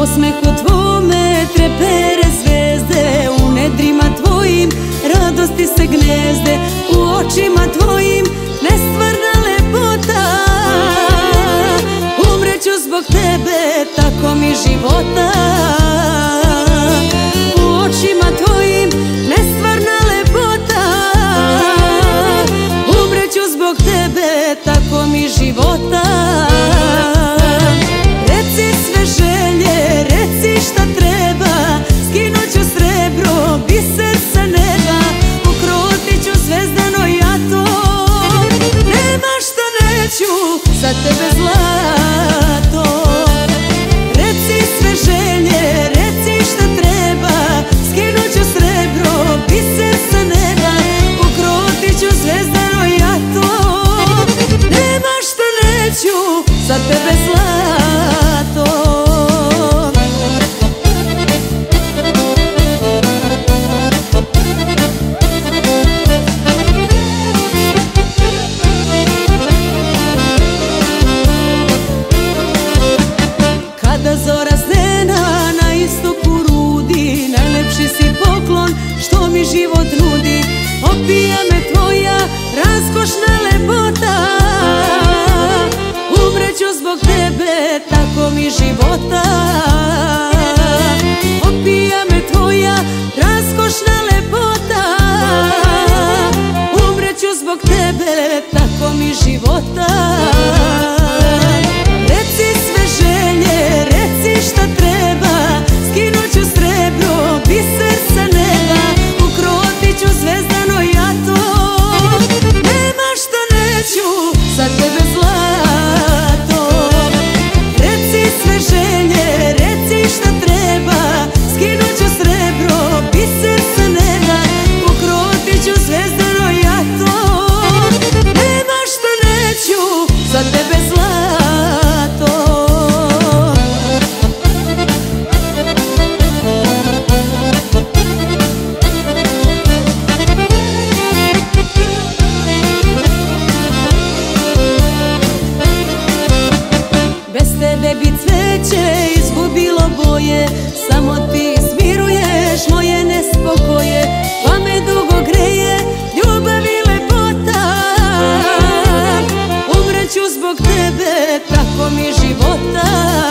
osmehu tvome trepere zvezde, u nedrima tvojim radosti se gnezde, u očima tvojim nestvarna lepota. Umreću zbog tebe, tako mi života. U očima tvojim nestvarna lepota. Umreću zbog tebe, tako mi života. Reci sve želje, reci šta treba, skinuću srebro, biser sa neba, ukrotit ću zvezdano jato. Nema šta neću za tebe zlato. Reci sve želje, reci šta treba, skinuću srebro, biser sa neba, ukrotit ću zvezdano jato. Nema šta neću za tebe zlato. Kada zora zdena na istoku rudi, najlepši si poklon što mi život nudi. Opija me tvoja raskošna lepota. Umreću zbog tebe, tako mi života. Opija me tvoja raskošna lepota. Umreću zbog tebe, tako mi života. Reci sve želje, reci šta treba, skinuću srebro, biser sa neba, ukrotit ću zvezdano jato. Nema šta neću za tebe zlato. Reci sve želje, reci šta treba, skinuću srebro, biser sa neba, ukrotit ću zvezdano jato. Nema šta neću za tebe zlato. Bez tebe bi cveće izgubilo boje, samo ti smiruješ moje nespokoje, pa me dugo greje ljubav i lepota. Umreću zbog tebe, tako mi života.